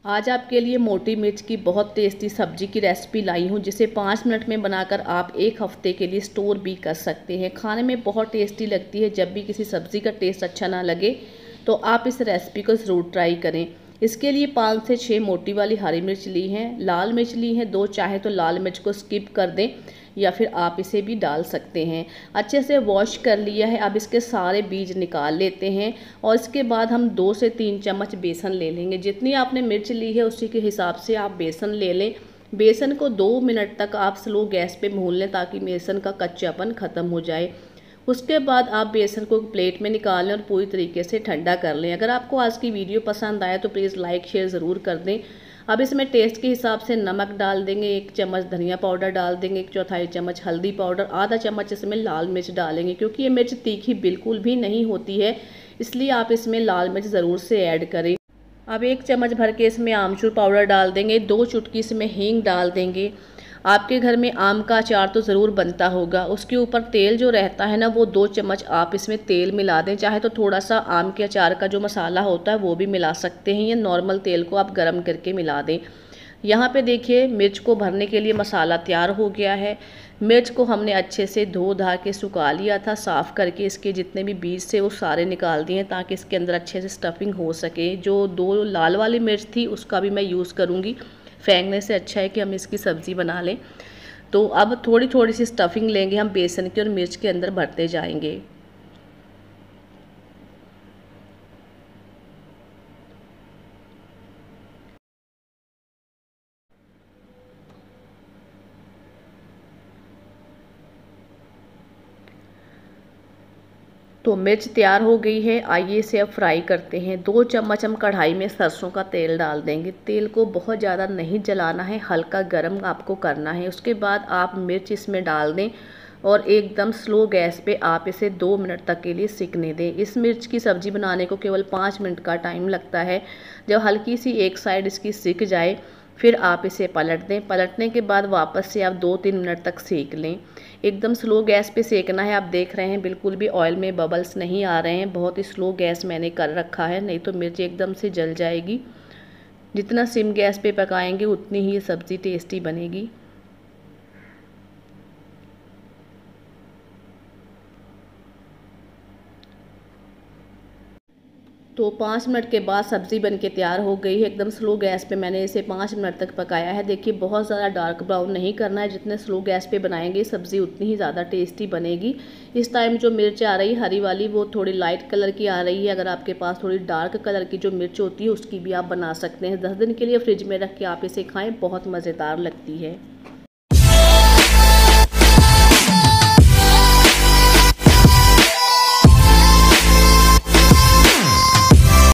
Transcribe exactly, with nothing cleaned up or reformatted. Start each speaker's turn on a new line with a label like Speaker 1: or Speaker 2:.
Speaker 1: आज आपके लिए मोटी मिर्च की बहुत टेस्टी सब्जी की रेसिपी लाई हूँ, जिसे पाँच मिनट में बनाकर आप एक हफ्ते के लिए स्टोर भी कर सकते हैं। खाने में बहुत टेस्टी लगती है। जब भी किसी सब्ज़ी का टेस्ट अच्छा ना लगे तो आप इस रेसिपी को ज़रूर ट्राई करें। इसके लिए पाँच से छः मोटी वाली हरी मिर्च ली हैं, लाल मिर्च ली हैं दो, चाहे तो लाल मिर्च को स्किप कर दें या फिर आप इसे भी डाल सकते हैं। अच्छे से वॉश कर लिया है। अब इसके सारे बीज निकाल लेते हैं और इसके बाद हम दो से तीन चम्मच बेसन ले लेंगे। जितनी आपने मिर्च ली है उसी के हिसाब से आप बेसन ले लें। बेसन को दो मिनट तक आप स्लो गैस पे भून लें ताकि बेसन का कच्चापन ख़त्म हो जाए। उसके बाद आप बेसन को प्लेट में निकाल लें और पूरी तरीके से ठंडा कर लें। अगर आपको आज की वीडियो पसंद आए तो प्लीज़ लाइक शेयर ज़रूर कर दें। अब इसमें टेस्ट के हिसाब से नमक डाल देंगे, एक चम्मच धनिया पाउडर डाल देंगे, एक चौथाई चम्मच हल्दी पाउडर, आधा चम्मच इसमें लाल मिर्च डालेंगे। क्योंकि ये मिर्च तीखी बिल्कुल भी नहीं होती है, इसलिए आप इसमें लाल मिर्च ज़रूर से ऐड करें। अब एक चम्मच भर के इसमें आमचूर पाउडर डाल देंगे, दो चुटकी इसमें हींग डाल देंगे। आपके घर में आम का अचार तो ज़रूर बनता होगा, उसके ऊपर तेल जो रहता है ना, वो दो चम्मच आप इसमें तेल मिला दें। चाहे तो थोड़ा सा आम के अचार का जो मसाला होता है वो भी मिला सकते हैं, या नॉर्मल तेल को आप गरम करके मिला दें। यहाँ पे देखिए मिर्च को भरने के लिए मसाला तैयार हो गया है। मिर्च को हमने अच्छे से धो धा के सुखा लिया था, साफ़ करके इसके जितने भी बीज थे वो सारे निकाल दिए ताकि इसके अंदर अच्छे से स्टफिंग हो सके। जो दो लाल वाली मिर्च थी उसका भी मैं यूज़ करूँगी, फेंकने से अच्छा है कि हम इसकी सब्ज़ी बना लें। तो अब थोड़ी थोड़ी सी स्टफिंग लेंगे हम बेसन की और मिर्च के अंदर भरते जाएंगे। तो मिर्च तैयार हो गई है, आइए इसे अब फ्राई करते हैं। दो चम्मच हम कढ़ाई में सरसों का तेल डाल देंगे। तेल को बहुत ज़्यादा नहीं जलाना है, हल्का गरम आपको करना है। उसके बाद आप मिर्च इसमें डाल दें और एकदम स्लो गैस पे आप इसे दो मिनट तक के लिए सिकने दें। इस मिर्च की सब्ज़ी बनाने को केवल पाँच मिनट का टाइम लगता है। जब हल्की सी एक साइड इसकी सिक जाए फिर आप इसे पलट दें। पलटने के बाद वापस से आप दो तीन मिनट तक सेक लें। एकदम स्लो गैस पे सेकना है। आप देख रहे हैं बिल्कुल भी ऑयल में बबल्स नहीं आ रहे हैं। बहुत ही स्लो गैस मैंने कर रखा है, नहीं तो मिर्च एकदम से जल जाएगी। जितना सिम गैस पे पकाएंगे उतनी ही ये सब्ज़ी टेस्टी बनेगी। तो पाँच मिनट के बाद सब्ज़ी बनके तैयार हो गई है। एकदम स्लो गैस पे मैंने इसे पाँच मिनट तक पकाया है। देखिए बहुत ज़्यादा डार्क ब्राउन नहीं करना है, जितने स्लो गैस पे बनाएंगे सब्ज़ी उतनी ही ज़्यादा टेस्टी बनेगी। इस टाइम जो मिर्च आ रही हरी वाली वो थोड़ी लाइट कलर की आ रही है। अगर आपके पास थोड़ी डार्क कलर की जो मिर्च होती है उसकी भी आप बना सकते हैं। दस दिन के लिए फ्रिज में रख के आप इसे खाएँ, बहुत मज़ेदार लगती है।